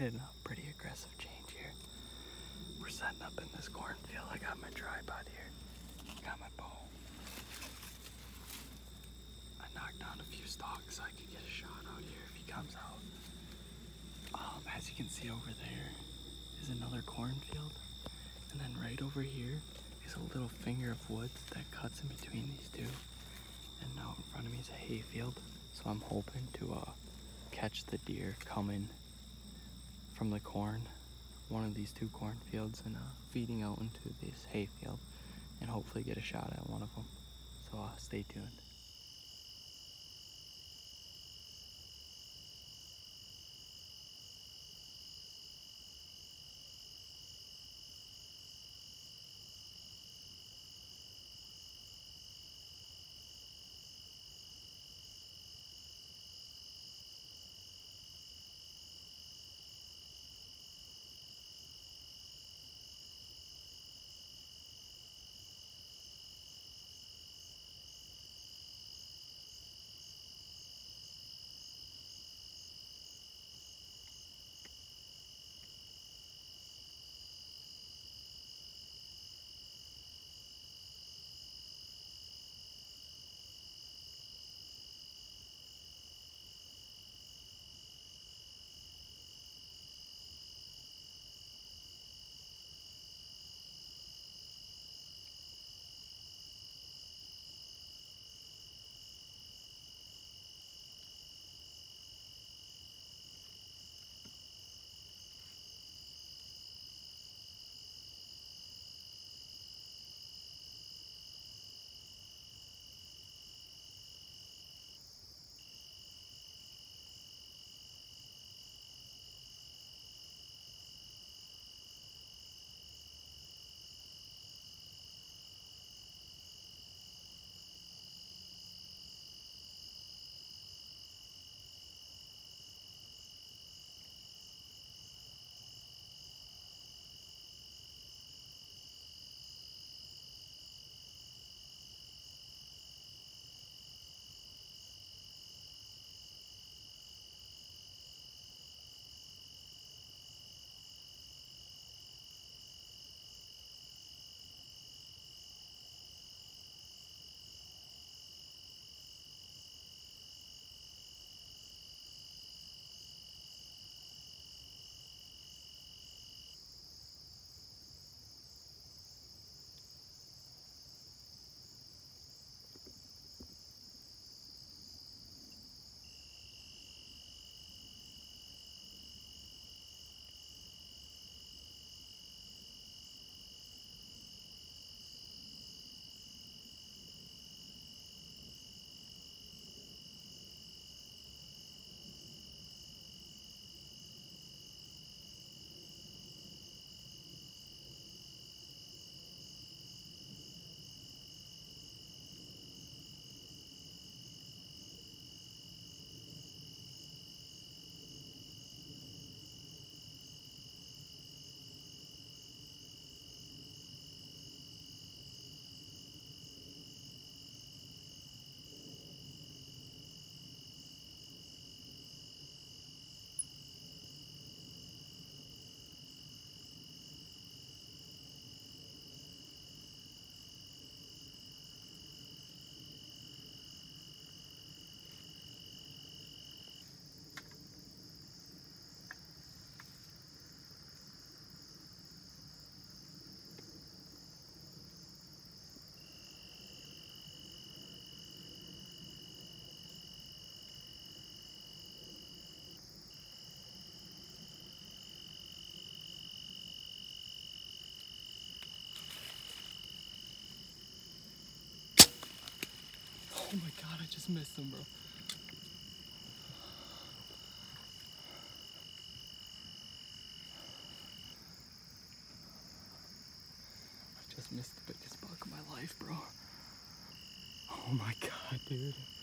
decided a pretty aggressive change here. We're setting up in this cornfield. I got my tripod here. Got my bow. I knocked down a few stalks so I could get a shot out here if he comes out. As you can see over there is another cornfield. And then right over here is a little finger of woods that cuts in between these two. And out in front of me is a hayfield. So I'm hoping to catch the deer coming from the corn, one of these two cornfields, and feeding out into this hayfield, and hopefully get a shot at one of them. So stay tuned. Oh my god, I just missed him, bro. I just missed the biggest buck of my life, bro. Oh my god, dude.